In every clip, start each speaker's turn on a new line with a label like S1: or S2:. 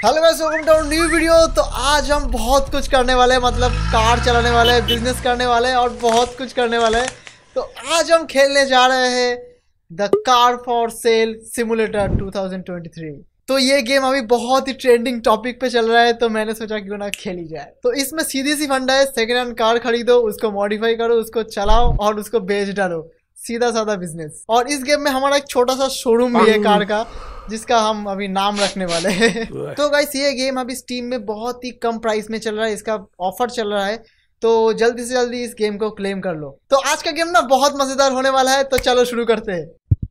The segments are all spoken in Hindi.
S1: Hello guys, welcome to new video. तो आज हम बहुत कुछ करने वाले हैं, मतलब कार चलाने वाले हैं, बिजनेस करने वाले हैं और बहुत कुछ करने वाले हैं। तो आज हम खेलने जा रहे हैं the car for sale simulator 2023। तो ये गेम अभी बहुत ही ट्रेंडिंग टॉपिक पे चल रहा है, तो मैंने सोचा क्यों ना खेली जाए। तो इसमें सीधी सी फंडा है, सेकेंड हैंड कार खरीदो, उसको मॉडिफाई करो, उसको चलाओ और उसको बेच डालो। सीधा साधा बिजनेस। और इस गेम में हमारा एक छोटा सा शोरूम भी है कार का, जिसका हम अभी नाम रखने वाले हैं। तो गाइस ये गेम अभी स्टीम में बहुत ही कम प्राइस में चल रहा है, इसका ऑफर चल रहा है, तो जल्दी से जल्दी इस गेम को क्लेम कर लो। तो आज का गेम ना बहुत मजेदार होने वाला है, तो चलो शुरू करते हैं।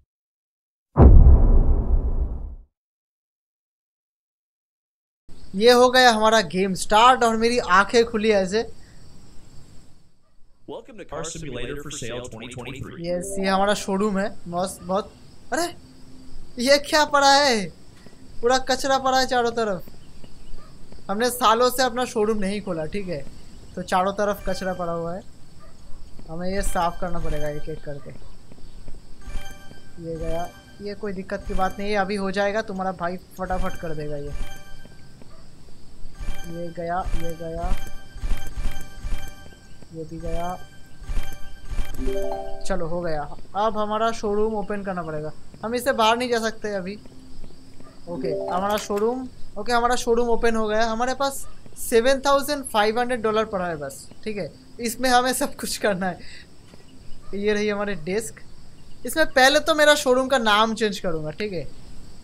S1: ये हो गया हमारा गेम स्टार्ट और मेरी आंखें खुली ऐसे।
S2: Welcome to Car Simulator for Sale 2023.
S1: Yes, ये हमारा शोरूम है। मस्त बहुत। अरे ये क्या पड़ा है? पूरा कचरा पड़ा है चारों तरफ। हमने सालों से अपना शोरूम नहीं खोला, ठीक है, तो चारों तरफ कचरा पड़ा हुआ है। हमें ये साफ करना पड़ेगा एक एक करके। ये गया, ये कोई दिक्कत की बात नहीं है, अभी हो जाएगा, तुम्हारा भाई फटाफट कर देगा। ये गया, ये गया, ये भी गया। चलो हो गया। अब हमारा शोरूम ओपन करना पड़ेगा, हम इससे बाहर नहीं जा सकते अभी। ओके हमारा शोरूम, ओके हमारा शोरूम ओपन हो गया। हमारे पास $7,500 पड़ा है बस, ठीक है। इसमें हमें सब कुछ करना है। ये रही हमारे डेस्क। इसमें पहले तो मेरा शोरूम का नाम चेंज करूँगा, ठीक है।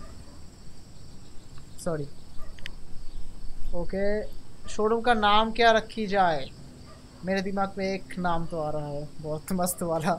S1: सॉरी। ओके शोरूम का नाम क्या रखी जाए? मेरे दिमाग में एक नाम तो आ रहा है बहुत मस्त वाला।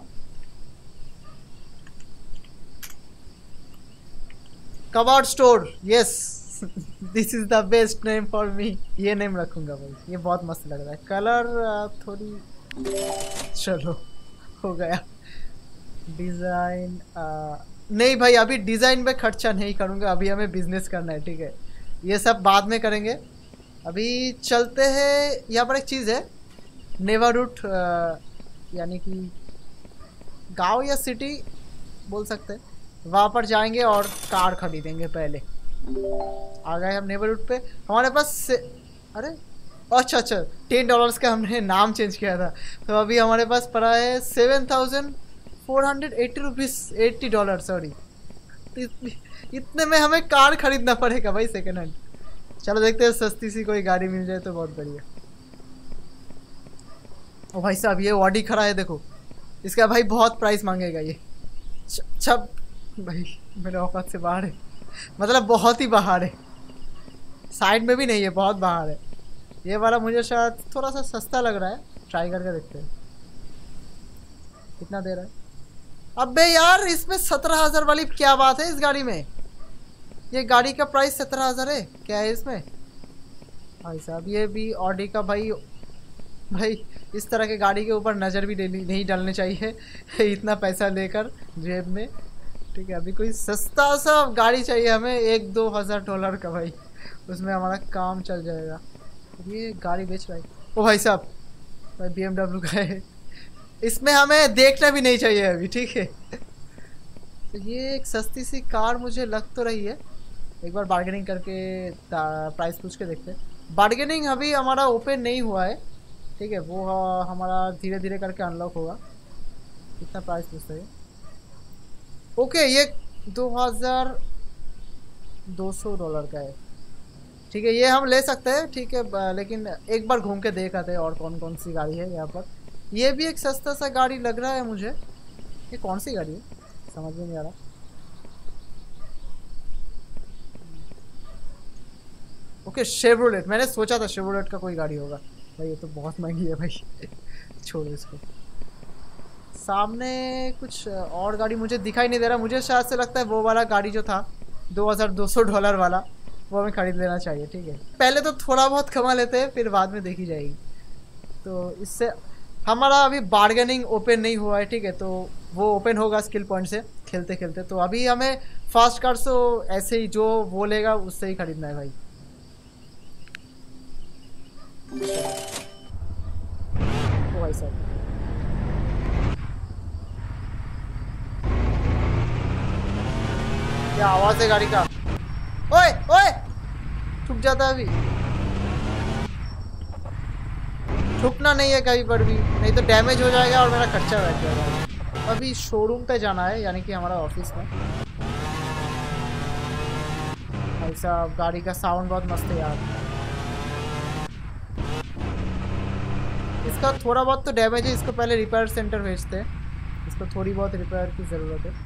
S1: कबाड़ store, yes this is the best name for me. ये नेम रखूंगा भाई, ये बहुत मस्त लग रहा है। कलर थोड़ी, चलो हो गया। डिज़ाइन नहीं भाई, अभी डिज़ाइन पे खर्चा नहीं करूंगा, अभी हमें बिजनेस करना है, ठीक है। ये सब बाद में करेंगे। अभी चलते हैं, यहाँ पर एक चीज़ है, नेबरहुड, यानी कि गांव या सिटी बोल सकते हैं। वहाँ पर जाएंगे और कार खरीदेंगे पहले। आ गए हम नेबरहुड पे। हमारे पास अरे अच्छा $10 का हमने नाम चेंज किया था, तो अभी हमारे पास पड़ा है $7,480 सॉरी। इतने में हमें कार खरीदना पड़ेगा भाई, सेकेंड हैंड। चलो देखते हैं, सस्ती सी कोई गाड़ी मिल जाए तो बहुत बढ़िया। ओ भाई साहब, ये ऑडी खड़ा है, देखो इसका भाई बहुत प्राइस मांगेगा ये। छप भाई मेरे औकात से बाहर है, मतलब बहुत ही बाहर है। साइड में भी नहीं है, बहुत बाहर है। ये वाला मुझे शायद थोड़ा सा सस्ता लग रहा है, ट्राई करके देखते हैं कितना दे रहा है। अबे यार, इसमें 17,000 वाली क्या बात है इस गाड़ी में? ये गाड़ी का प्राइस 17,000 है, क्या है इसमें? भाई साहब ये भी ऑडी का भाई इस तरह के गाड़ी के ऊपर नज़र भी नहीं डालनी चाहिए इतना पैसा लेकर जेब में, ठीक है। अभी कोई सस्ता सा गाड़ी चाहिए हमें, $1-2 हज़ार का भाई, उसमें हमारा काम चल जाएगा। ये गाड़ी बेच रहा है ओ भाई साहब, भाई BMW का है। इसमें हमें देखना भी नहीं चाहिए अभी, ठीक है। तो ये एक सस्ती सी कार मुझे लग तो रही है। एक बार बार्गेनिंग करके प्राइस पूछ के देखते हैं। बार्गेनिंग अभी हमारा ओपन नहीं हुआ है, ठीक है, वो हमारा धीरे धीरे करके अनलॉक होगा। कितना प्राइस पूछते हैं? ओके ये $2,200 का है, ठीक है, ये हम ले सकते हैं, ठीक है। लेकिन एक बार घूम के देख आते हैं और कौन कौन सी गाड़ी है यहाँ पर। ये भी एक सस्ता सा गाड़ी लग रहा है मुझे। ये कौन सी गाड़ी है समझ में नहीं आ रहा। ओके शेवरोलेट, मैंने सोचा था शेवरोलेट का कोई गाड़ी होगा भाई, ये तो बहुत महंगी है भाई छोड़ो इसको। सामने कुछ और गाड़ी मुझे दिखाई नहीं दे रहा, मुझे शायद से लगता है वो वाला गाड़ी जो था $2,200 वाला, वो हमें खरीद लेना चाहिए, ठीक है। पहले तो थोड़ा बहुत कमा लेते हैं, फिर बाद में देखी जाएगी। तो इससे हमारा अभी बार्गेनिंग ओपन नहीं हुआ है, ठीक है, तो वो ओपन होगा स्किल पॉइंट से खेलते खेलते। तो अभी हमें फास्ट कार तो ऐसे ही जो वो लेगा उससे ही खरीदना है भाई। ओ भाई साहब, क्या आवाज है गाड़ी का? ओए ओए ठुक जाता अभी। ठुकना नहीं है कहीं पर भी, नहीं तो डैमेज हो जाएगा और मेरा खर्चा बैठ जाएगा। अभी शोरूम पे जाना है, यानी कि हमारा ऑफिस में। ऐसा गाड़ी का साउंड बहुत मस्त है यार। इसका थोड़ा बहुत तो डैमेज है, इसको पहले रिपेयर सेंटर भेजते हैं। इसको थोड़ी बहुत रिपेयर की ज़रूरत है।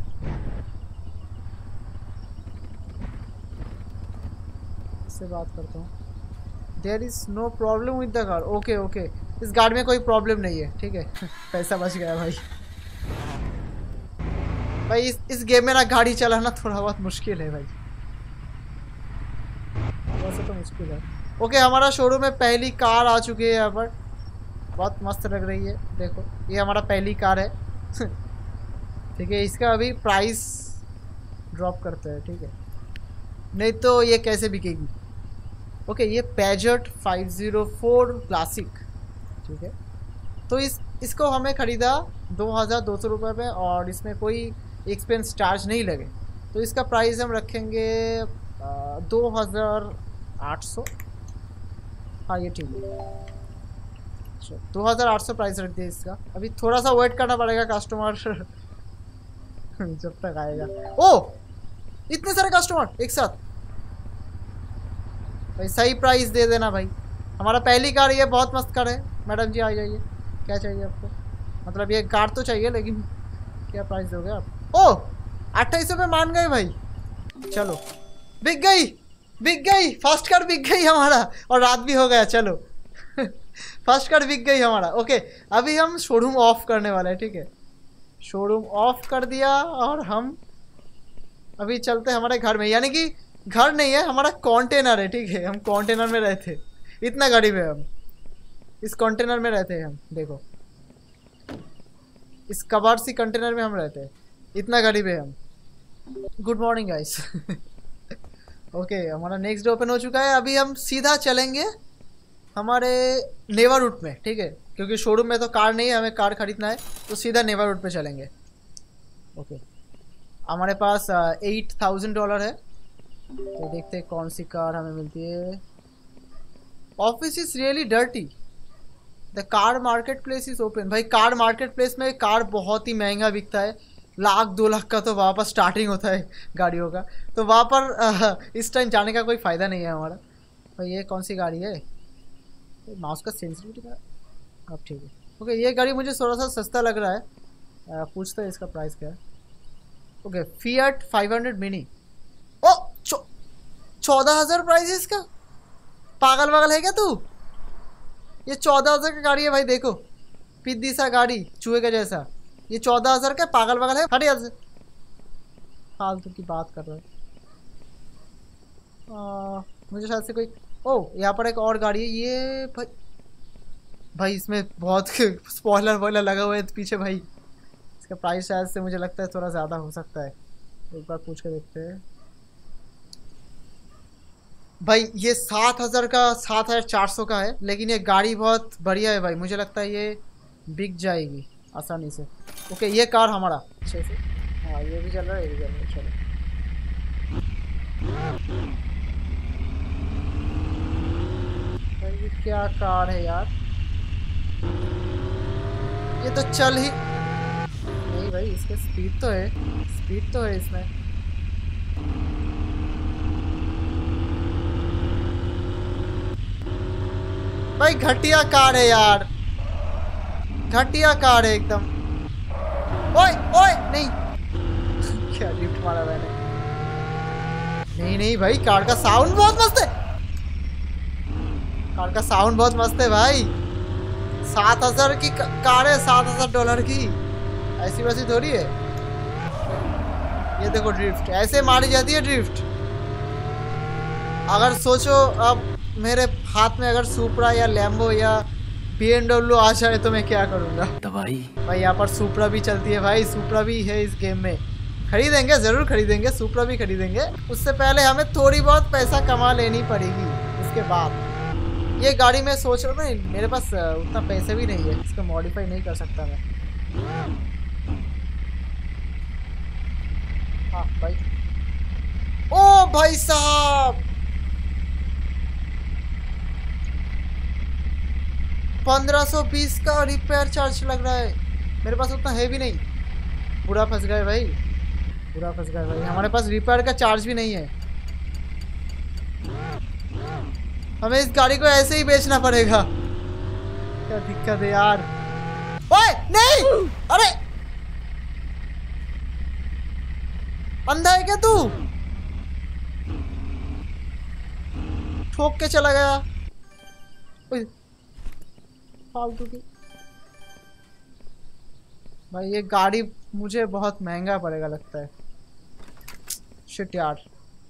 S1: इससे बात करता हूँ। There is no problem with the car. Okay okay, इस गाड़ी में कोई प्रॉब्लम नहीं है, ठीक है। पैसा बच गया भाई। भाई इस गेम में ना गाड़ी चलाना थोड़ा बहुत मुश्किल है भाई, वैसे तो मुश्किल है। ओके, हमारा शोरूम में पहली कार आ चुकी है यहाँ पर। बहुत मस्त लग रही है, देखो ये हमारा पहली कार है। ठीक है, इसका अभी प्राइस ड्रॉप करते हैं, ठीक है, नहीं तो ये कैसे बिकेगी। ओके, ये पेजट 504 क्लासिक, ठीक है। तो इसको हमें ख़रीदा 2200 रुपये में, और इसमें कोई एक्सपेंस चार्ज नहीं लगे, तो इसका प्राइस हम रखेंगे 2800। हाँ ये ठीक है, 2800 प्राइस रख दिया इसका। अभी थोड़ा सा वेट करना पड़ेगा कस्टमर जब तक आएगा। ओ इतने सारे कस्टमर एक साथ, भाई सही प्राइस दे देना भाई। हमारा पहली कार ये बहुत मस्त कार है। मैडम जी आ जाइए, क्या चाहिए आपको? मतलब ये कार तो चाहिए, लेकिन क्या प्राइस दोगे आप? ओ 2800 में मान गए भाई। चलो बिक गई, बिक गई, फर्स्ट कार बिक गई हमारा, और रात भी हो गया। चलो फर्स्ट कार बिक गई हमारा। ओके, अभी हम शोरूम ऑफ करने वाले हैं, ठीक है। शोरूम ऑफ कर दिया और हम अभी चलते हैं हमारे घर में, यानी कि घर नहीं है, हमारा कंटेनर है, ठीक है। हम कंटेनर में रहते, इतना गरीब है हम, इस कंटेनर में रहते हैं हम। देखो इस कबाड़ सी कंटेनर में हम रहते हैं, इतना गरीब है हम। Good morning guys. ओके, हमारा नेक्स्ट डे ओपन हो चुका है। अभी हम सीधा चलेंगे हमारे नेवा रूट में, ठीक है, क्योंकि शोरूम में तो कार नहीं है, हमें कार खरीदना है, तो सीधा नेवा रूट पे चलेंगे। ओके, हमारे पास $8000 है, तो देखते हैं कौन सी कार हमें मिलती है। Office is really dirty, the car market place is open. भाई कार मार्केट प्लेस में कार बहुत ही महंगा बिकता है, 1,00,000 2 लाख का तो वहाँ पर स्टार्टिंग होता है गाड़ियों का, तो वहाँ पर इस टाइम जाने का कोई फ़ायदा नहीं है हमारा। भाई ये कौन सी गाड़ी है? माउस का सेंसिटिविटी का अब ठीक है। ओके, ये गाड़ी मुझे थोड़ा सा सस्ता लग रहा है, पूछते हैं इसका प्राइस क्या है। Okay, Fiat 500 mini. ओ 14,000 प्राइस है इसका। पागल वागल है क्या तू? ये 14,000 का गाड़ी है भाई, देखो पिद्दी सा गाड़ी, चूहे का जैसा। ये 14,000 का पागल वागल है, हट यहाँ से, फालतू की बात कर रहा है। मुझे शायद से कोई, ओ यहाँ पर एक और गाड़ी है ये। भाई इसमें बहुत स्पॉइलर वॉइलर लगा हुआ है पीछे भाई। इसका प्राइस शायद से मुझे लगता है थोड़ा ज़्यादा हो सकता है, एक बार पूछ के देखते हैं। भाई ये 7,000 का, 7,400 का है, लेकिन ये गाड़ी बहुत बढ़िया है भाई, मुझे लगता है ये बिक जाएगी आसानी से। ओके, ये कार हमारा अच्छे से, हाँ ये भी चल रहा है, ये भी चल रहा है। चलो भाई ये क्या कार है यार, ये तो चल ही नहीं भाई। इसके स्पीड तो है, स्पीड तो है इसमें। भाई घटिया कार है यार, घटिया कार है एकदम। ओए ओए नहीं क्या लिफ्ट मारा मैंने। नहीं नहीं भाई, कार का साउंड बहुत मस्त है, कार का साउंड बहुत मस्त है भाई। 7,000 की कार है, $7,000 की, ऐसी वैसी थोड़ी है। ये देखो ड्रिफ्ट, ऐसे मारी जाती है ड्रिफ्ट। अगर सोचो अब मेरे हाथ में अगर सुपरा या लैम्बो या BMW आ जाए तो मैं क्या करूँगा।
S2: दवाई
S1: भाई यहाँ पर सुपरा भी चलती है भाई, सुपरा भी है इस गेम में। खरीदेंगे, ज़रूर खरीदेंगे, सुपरा भी खरीदेंगे। उससे पहले हमें थोड़ी बहुत पैसा कमा लेनी पड़ेगी, उसके बाद। ये गाड़ी मैं सोच रहा हूँ ना, मेरे पास उतना पैसे भी नहीं है, इसको मॉडिफाई नहीं कर सकता मैं। हाँ भाई, ओ भाई साहब 1520 का रिपेयर चार्ज लग रहा है। मेरे पास उतना है भी नहीं। पूरा फंस गए भाई, पूरा फंस गए भाई। हमारे पास रिपेयर का चार्ज भी नहीं है। हमें इस गाड़ी को ऐसे ही बेचना पड़ेगा। क्या दिक्कत है यार। ओए नहीं, अरे अंधा है क्या तू? ठोक के चला गया। फालतू की भाई, ये गाड़ी मुझे बहुत महंगा पड़ेगा लगता है। शिट यार,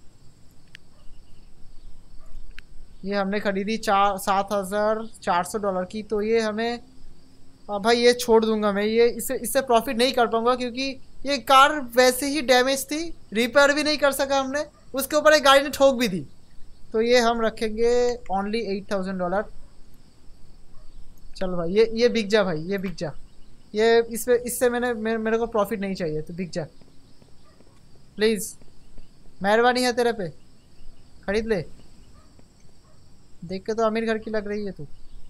S1: ये हमने खरीदी 7,400 डॉलर की, तो ये हमें भाई ये छोड़ दूंगा मैं। ये इससे प्रॉफिट नहीं कर पाऊंगा क्योंकि ये कार वैसे ही डैमेज थी, रिपेयर भी नहीं कर सका हमने, उसके ऊपर एक गाड़ी ने ठोक भी दी। तो ये हम रखेंगे ओनली 8,000 डॉलर। चल भाई ये बिक जा भाई, ये बिक जा। ये इससे मेरे को प्रॉफिट नहीं चाहिए, तो बिक जा प्लीज़, मेहरबानी है तेरे पे, खरीद ले। देख के तो अमीर घर की लग रही है तू।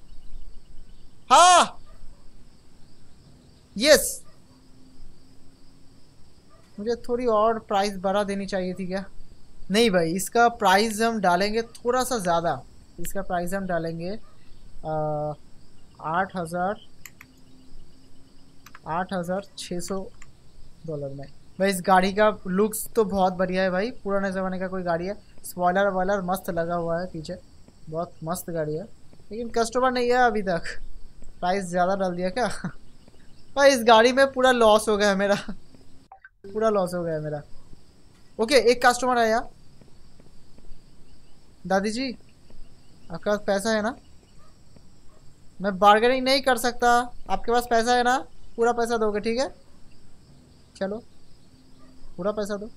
S1: हाँ यस, मुझे थोड़ी और प्राइस बढ़ा देनी चाहिए थी क्या? नहीं भाई, इसका प्राइस हम डालेंगे थोड़ा सा ज़्यादा। इसका प्राइस हम डालेंगे 8,600 डॉलर में। भाई इस गाड़ी का लुक्स तो बहुत बढ़िया है भाई, पुराने ज़माने का कोई गाड़ी है। स्पॉयलर वॉयलर मस्त लगा हुआ है पीछे, बहुत मस्त गाड़ी है। लेकिन कस्टमर नहीं है अभी तक। प्राइस ज़्यादा डाल दिया क्या? भाई इस गाड़ी में पूरा लॉस हो गया मेरा, पूरा लॉस हो गया मेरा। ओके, एक कस्टमर आया। दादी जी आपके पास पैसा है ना? मैं बार्गेनिंग नहीं कर सकता, आपके पास पैसा है ना? पूरा पैसा दोगे ठीक है? चलो पूरा पैसा दो।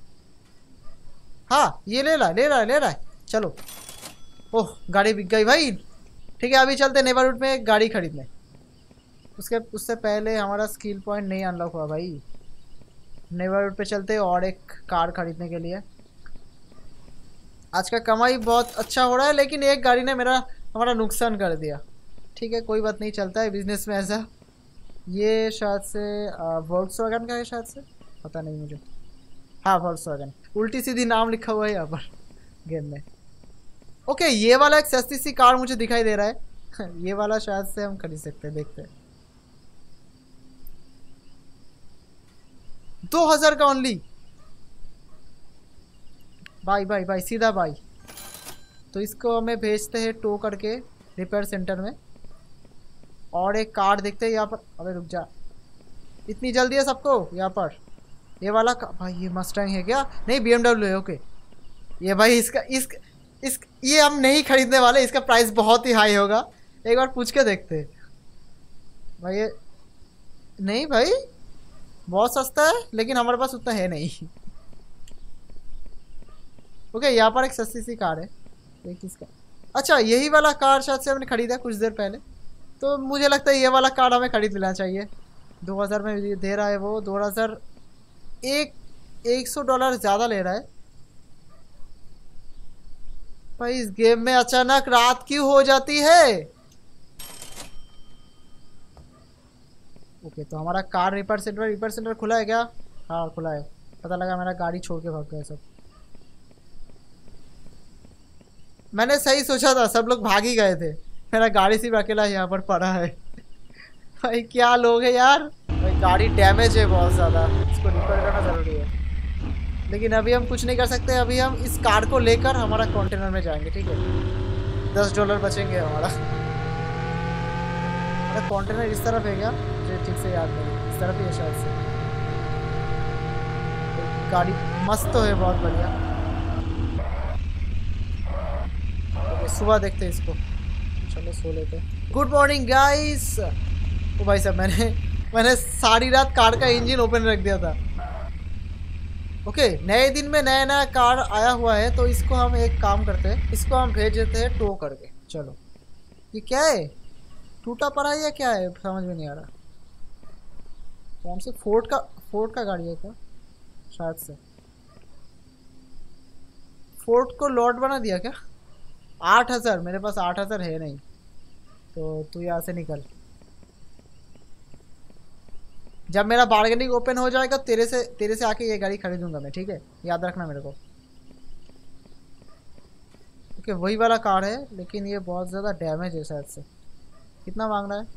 S1: हाँ ये ले रहा है। चलो। ओह गाड़ी बिक गई भाई। ठीक है अभी चलते नेबरहुड में गाड़ी खरीदने। उससे पहले हमारा स्किल पॉइंट नहीं अनलॉक हुआ भाई। नेबरहुड पे चलते और एक कार खरीदने के लिए। आज का कमाई बहुत अच्छा हो रहा है, लेकिन एक गाड़ी ने हमारा नुकसान कर दिया। ठीक है कोई बात नहीं, चलता है बिजनेस में ऐसा। ये शायद से वोल्क्सवैगन का है, शायद से, पता नहीं मुझे। हाँ वोल्क्सवैगन, उल्टी सीधी नाम लिखा हुआ है यहाँ पर गेम में। ओके ये वाला एक सस्ती सी कार मुझे दिखाई दे रहा है। ये वाला शायद से हम खरीद सकते हैं, देखते हैं। 2,000 का ओनली। बाई सीधा बाई। तो इसको हमें भेजते हैं टो करके रिपेयर सेंटर में। और एक कार देखते हैं यहाँ पर। अबे रुक जा, इतनी जल्दी है सबको यहाँ पर। ये वाला भाई ये मस्टैंग है क्या? नहीं BMW है। ओके ये भाई ये हम नहीं खरीदने वाले, इसका प्राइस बहुत ही हाई होगा। एक बार पूछ के देखते हैं भाई। ये नहीं भाई बहुत सस्ता है, लेकिन हमारे पास उतना है नहीं। ओके यहाँ पर एक सस्ती सी कार है। एक इसका अच्छा यही वाला कार शायद से हमने खरीदा कुछ देर पहले, तो मुझे लगता है ये वाला कार हमें खरीद लेना चाहिए। 2,000 में दे रहा है वो। 2,000 $100 ज़्यादा ले रहा है भाई। इस गेम में अचानक रात क्यों हो जाती है? ओके तो हमारा कार रिपेयर सेंटर खुला है क्या? हाँ खुला है। पता लगा मेरा गाड़ी छोड़ के भाग गया सब। मैंने सही सोचा था, सब लोग भाग ही गए थे। मेरा गाड़ी सिर्फ अकेला यहाँ पर पड़ा है। भाई क्या लोग हैं यार। भाई गाड़ी डैमेज है बहुत ज़्यादा, इसको रिपेयर करना ज़रूरी है। लेकिन अभी हम कुछ नहीं कर सकते। अभी हम इस कार को लेकर हमारा कंटेनर में जाएंगे, ठीक है? $10 बचेंगे हमारा। कंटेनर इस तरफ है क्या? मुझे ठीक से याद नहीं, इस तरफ ही है शायद से। गाड़ी मस्त तो है, बहुत बढ़िया। सुबह देखते हैं इसको, चलो सो लेते। Good morning guys. ओ भाई साहब मैंने सारी रात कार का इंजन ओपन रख दिया था। ओके नए दिन में नया कार आया हुआ है, तो इसको हम एक काम करते हैं, इसको हम भेज देते हैं टो करके। चलो ये क्या है, टूटा पड़ा है या क्या है, समझ में नहीं आ रहा। कौन से फोर्ड का गाड़ी है क्या? शायद से फोर्ड को लॉट बना दिया क्या? 8,000, मेरे पास 8,000 है नहीं। तो तू यहाँ से निकल। जब मेरा बार्गेनिंग ओपन हो जाएगा तेरे से आके ये गाड़ी खरीदूंगा मैं, ठीक है, याद रखना मेरे को। ओके वही वाला कार है, लेकिन ये बहुत ज़्यादा डैमेज है शायद से। कितना मांग रहा है?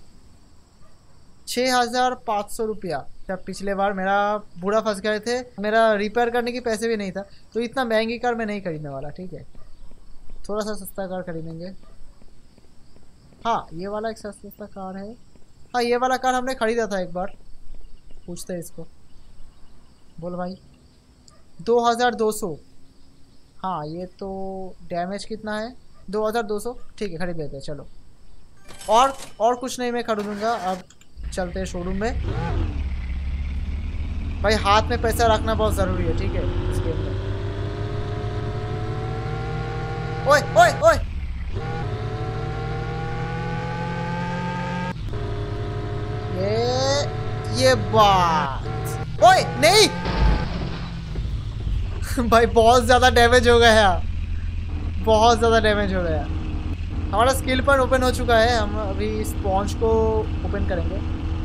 S1: 6,500 रुपया। जब पिछले बार मेरा बुरा फंस गए थे, मेरा रिपेयर करने की पैसे भी नहीं था, तो इतना महंगी कार मैं नहीं खरीदने वाला, ठीक है। थोड़ा सा सस्ता कार खरीदेंगे। हाँ ये वाला एक सस्ता कार है। हाँ ये वाला कार हमने खरीदा था एक बार। पूछते हैं इसको। बोल भाई। 2,200। हाँ ये तो डैमेज कितना है? 2,200। ठीक है खरीद लेते हैं चलो। और कुछ नहीं मैं खरीदूंगा। अब चलते हैं शोरूम में। भाई हाथ में पैसा रखना बहुत ज़रूरी है, ठीक है, इस गेम में। ओए ओए ओए, ये बात। ओए नहीं भाई बहुत ज़्यादा डैमेज हो गया, बहुत ज़्यादा डैमेज हो गया। हमारा स्किल पॉइंट ओपन हो चुका है। हम अभी स्पॉन्ज को ओपन करेंगे।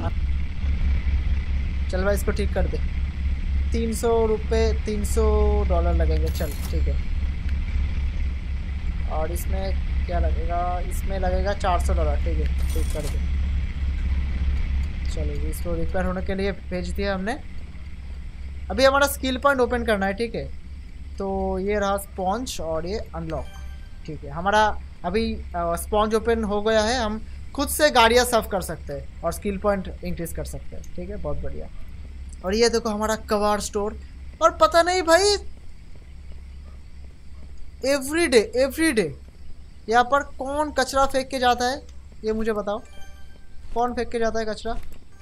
S1: चल भाई इसको ठीक कर दे। 300 रुपये, $300 लगेंगे। चल ठीक है। और इसमें क्या लगेगा? इसमें लगेगा $400। ठीक है ठीक कर दे। चलो इसको रिपेयर होने के लिए भेज दिया हमने। अभी हमारा स्किल पॉइंट ओपन करना है, ठीक है। तो ये रहा स्पॉन्ज और ये अनलॉक, ठीक है। हमारा अभी स्पॉन्ज ओपन हो गया है। हम खुद से गाड़ियाँ सर्व कर सकते हैं और स्किल पॉइंट इंक्रीज कर सकते हैं, ठीक है, बहुत बढ़िया। और ये देखो हमारा कबाड़ स्टोर। और पता नहीं भाई एवरीडे यहाँ पर कौन कचरा फेंक के जाता है, ये मुझे बताओ। कौन फेंक के जाता है कचरा?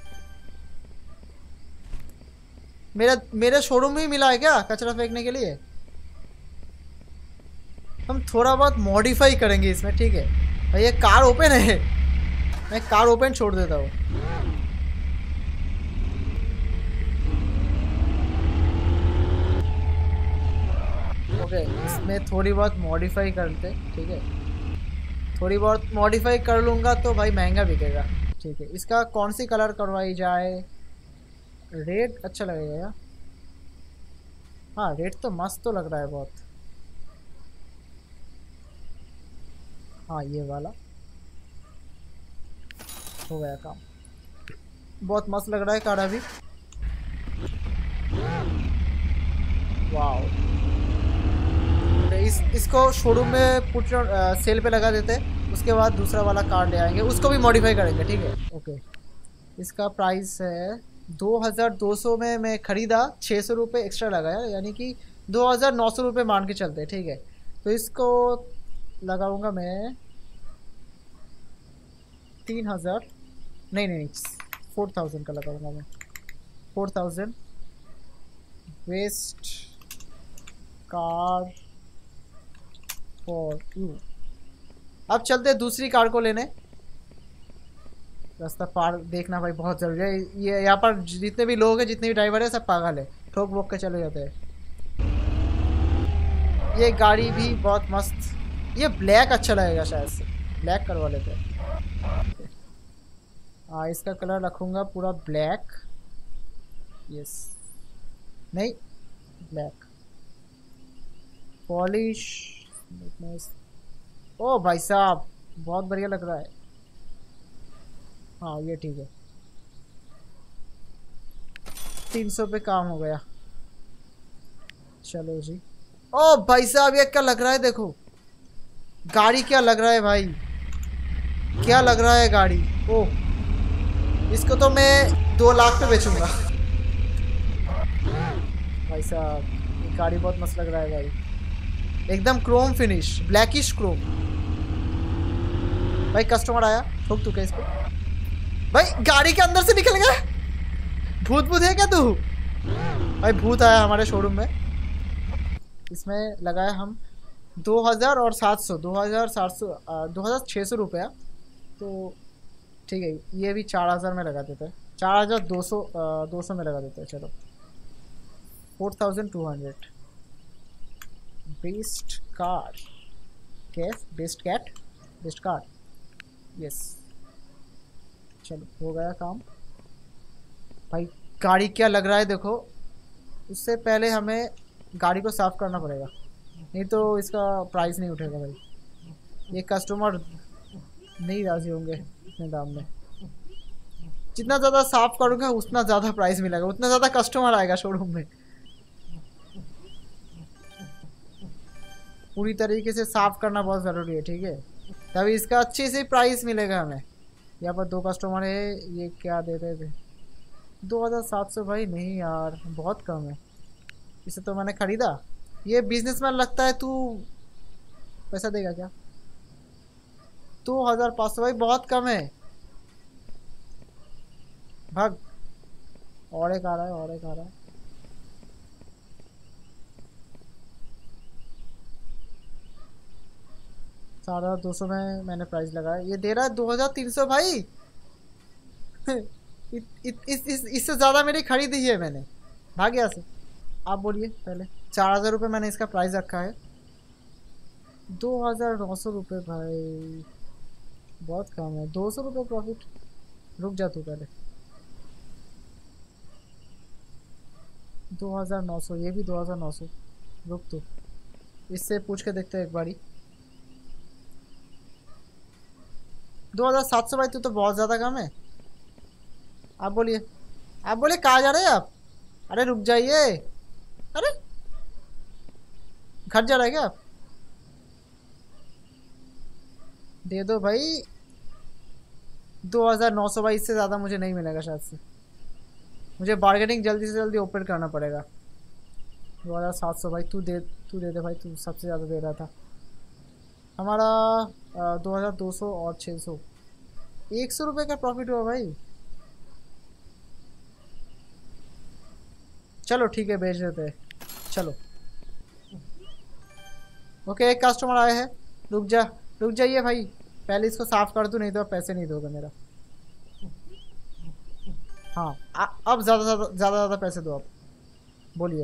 S1: मेरे शोरूम में ही मिला है क्या कचरा फेंकने के लिए? हम थोड़ा बहुत मॉडिफाई करेंगे इसमें, ठीक है। भाई ये कार ओपन है, मैं कार ओपन छोड़ देता हूँ। ओके इसमें थोड़ी बहुत मॉडिफाई करते, ठीक है। थोड़ी बहुत मॉडिफाई कर लूँगा तो भाई महंगा बिकेगा, ठीक है। इसका कौन सी कलर करवाई जाए? रेड अच्छा लगेगा यार। हाँ रेड तो मस्त तो लग रहा है बहुत। हाँ ये वाला हो गया काम। बहुत मस्त लग रहा है कार अभी। वाओ इसको शोरूम में पुट सेल पे लगा देते हैं। उसके बाद दूसरा वाला कार ले आएंगे, उसको भी मॉडिफाई करेंगे, ठीक है। ओके इसका प्राइस है 2,200 में मैं ख़रीदा, 600 रुपये एक्स्ट्रा लगाया, यानी कि 2,900 रुपये मान के चलते हैं, ठीक है। तो इसको लगाऊंगा मैं 3,000 नहीं 4,000 का लगाऊंगा मैं। 4,000 वेस्ट कार फॉर यू। अब चलते दूसरी कार को लेने। रास्ता पार देखना भाई बहुत ज़रूरी है। ये यहाँ पर जितने भी लोग हैं, जितने भी ड्राइवर है, सब पागल है, ठोक बोक के चले जाते हैं। ये गाड़ी भी बहुत मस्त। ये ब्लैक अच्छा लगेगा, शायद से ब्लैक करवा लेते हैं। हाँ इसका कलर रखूँगा पूरा ब्लैक। यस नहीं ब्लैक पॉलिश। ओ भाई साहब बहुत बढ़िया लग रहा है। हाँ ये ठीक है। 300 पे काम हो गया। चलो जी। ओ भाई साहब ये क्या लग रहा है, देखो गाड़ी क्या लग रहा है भाई, क्या लग रहा है गाड़ी। ओ इसको तो मैं 2 लाख पे बेचूंगा भाई साहब। ये गाड़ी बहुत मस्त लग रहा है भाई, एकदम क्रोम फिनिश, ब्लैकिश क्रोम। भाई कस्टमर आया, ठोक तू क्या इसको? भाई गाड़ी के अंदर से निकल गया। भूत है क्या तू? भाई भूत आया हमारे शोरूम में। इसमें लगाया हम 2,600 रुपया। तो ठीक है ये भी 4,000 में लगा देते हैं। 4,200 में लगा देते हैं। चलो 4,200। Best car, best car. Yes, चलो हो गया काम भाई। गाड़ी क्या लग रहा है देखो, उससे पहले हमें गाड़ी को साफ करना पड़ेगा, नहीं तो इसका प्राइस नहीं उठेगा भाई। ये कस्टमर नहीं राजी होंगे इतने दाम में। जितना ज़्यादा साफ करूँगा उतना ज़्यादा प्राइस मिलेगा, उतना ज़्यादा कस्टमर आएगा शोरूम में। पूरी तरीके से साफ करना बहुत ज़रूरी है, ठीक है, तभी इसका अच्छे से प्राइस मिलेगा हमें। यहाँ पर 2 कस्टमर है, ये क्या दे रहे थे? 2700 भाई, नहीं यार बहुत कम है। इसे तो मैंने ख़रीदा। ये बिजनेसमैन लगता है, तू पैसा देगा क्या? 2500 भाई बहुत कम है। भाग, और एक आ रहा है, और एक आ रहा है। साढ़े 200 में मैंने प्राइस लगाया, ये दे रहा है 2300 भाई। इससे ज़्यादा मेरी खरीदी है मैंने। भाग यहाँ से। आप बोलिए पहले। 4000 रुपये मैंने इसका प्राइस रखा है। 2900 रुपये भाई बहुत कम है। 200 रुपये प्रॉफिट। रुक जा तू पहले। 2900, ये भी 2900। रुक तू, इससे पूछ के देखते हैं एक बारी। 2700 भाई, तू तो बहुत ज़्यादा कम है। आप बोलिए, आप बोलिए कहाँ जा रहे हैं आप? अरे रुक जाइए। अरे घर जा रहे हैं क्या आप? दे दो भाई 2900 भाई, इससे ज़्यादा मुझे नहीं मिलेगा शायद से। मुझे बार्गेनिंग जल्दी से जल्दी ओपन करना पड़ेगा। 2700 भाई, तू दे दे भाई, तू सबसे ज़्यादा दे रहा था। हमारा 2200 और 600, 100 रुपये का प्रॉफिट हुआ भाई। चलो ठीक है, बेच देते हैं। चलो ओके, एक कस्टमर आए हैं। रुक जाइए भाई, पहले इसको साफ कर दूँ, नहीं तो पैसे नहीं दोगे मेरा। हाँ अब ज़्यादा पैसे दो आप। बोलिए।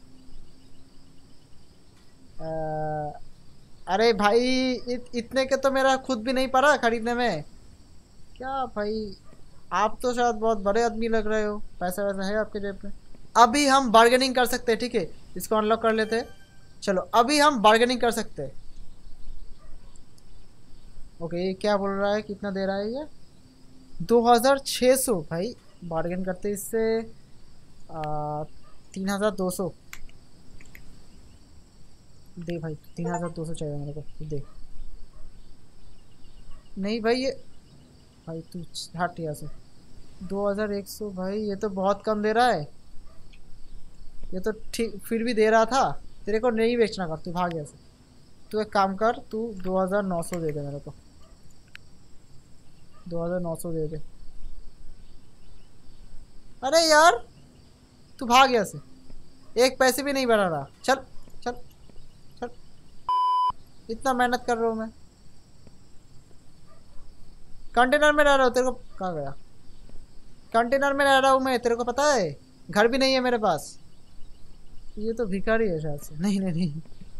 S1: अरे भाई इतने के तो मेरा खुद भी नहीं पड़ा खरीदने में। क्या भाई, आप तो शायद बहुत बड़े आदमी लग रहे हो, पैसा वैसा है आपके जेब में। अभी हम बार्गेनिंग कर सकते हैं, ठीक है, इसको अनलॉक कर लेते हैं। चलो अभी हम बार्गेनिंग कर सकते हैं। ओके, ये क्या बोल रहा है, कितना दे रहा है ये? 2600 भाई। बार्गेन करते इससे 3200 दे भाई। 3200 चाहिए मेरे को, दे। नहीं भाई, ये भाई तू हट यहाँ से। 2100 भाई, ये तो बहुत कम दे रहा है। ये तो ठीक फिर भी दे रहा था। तेरे को नहीं बेचना, कर तू भाग यहाँ से। तू एक काम कर, तू 2900 दे दे मेरे को। 2900 दे दे। अरे यार तू भाग यहाँ से, एक पैसे भी नहीं बढ़ा रहा। चल चल चल, इतना मेहनत कर रहा हूँ मैं। कंटेनर में रह रहा हूँ, तेरे को कहाँ गया? कंटेनर में रह रहा हूँ मैं, तेरे को पता है? घर भी नहीं है मेरे पास। ये तो भिखारी है शायद से। नहीं नहीं नहीं।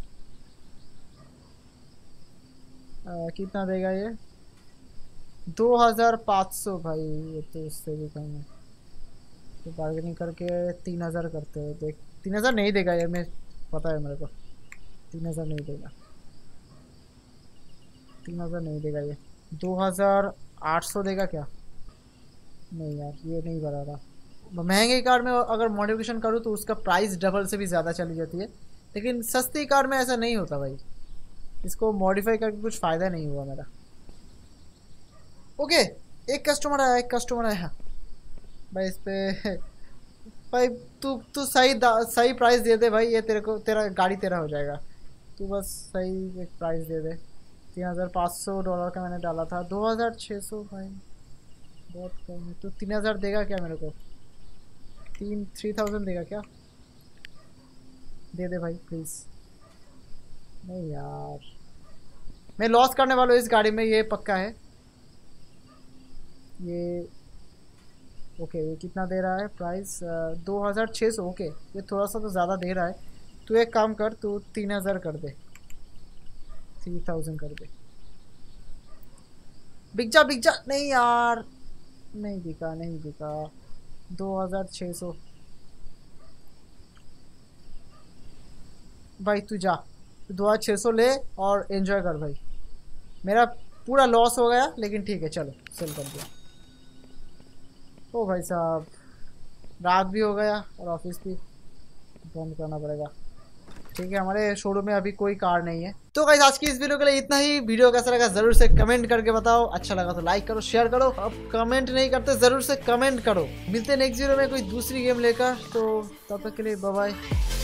S1: कितना देगा ये? 2500 भाई, ये तो उससे भी कम है। तो बार्गेनिंग करके 3000 करते हैं। देख 3000 नहीं देगा ये, मैं पता है मेरे को। 3000 नहीं देगा, 3000 नहीं देगा ये। 2800 देगा क्या? नहीं यार, ये नहीं बढ़ा रहा। महंगे कार में अगर मॉडिफिकेशन करूँ तो उसका प्राइस डबल से भी ज़्यादा चली जाती है, लेकिन सस्ती कार में ऐसा नहीं होता भाई। इसको मॉडिफाई करके कुछ फ़ायदा नहीं हुआ मेरा। ओके, एक कस्टमर आया भाई। इस पे भाई तू सही प्राइस दे दे भाई। ये तेरा गाड़ी तेरा हो जाएगा। तू बस सही एक प्राइस दे दे। $3500 का मैंने डाला था। 2600 भाई बहुत कम है। तो 3000 देगा क्या मेरे को? 3000 देगा क्या? दे दे भाई प्लीज़। नहीं यार, मैं लॉस करने वाला हूँ इस गाड़ी में, ये पक्का है। ये ओके, ये कितना दे रहा है प्राइस? 2600। ओके, ये थोड़ा सा तो ज़्यादा दे रहा है। तू एक काम कर, तू 3000 कर दे। 3000 कर दे। बिक जा नहीं यार, नहीं बिका 2600। भाई तू जा, 2600 ले और एंजॉय कर भाई। मेरा पूरा लॉस हो गया लेकिन ठीक है, चलो सेल कर दिया। ओ भाई साहब रात भी हो गया और ऑफिस भी बंद करना पड़ेगा। ठीक है, हमारे शोरूम में अभी कोई कार नहीं है। तो गाइस आज की इस वीडियो के लिए इतना ही। वीडियो कैसा लगा जरूर से कमेंट करके बताओ, अच्छा लगा तो लाइक करो, शेयर करो। अब कमेंट नहीं करते जरूर से कमेंट करो। मिलते हैं नेक्स्ट वीडियो में कोई दूसरी गेम लेकर, तो तब तक के लिए बाय बाय।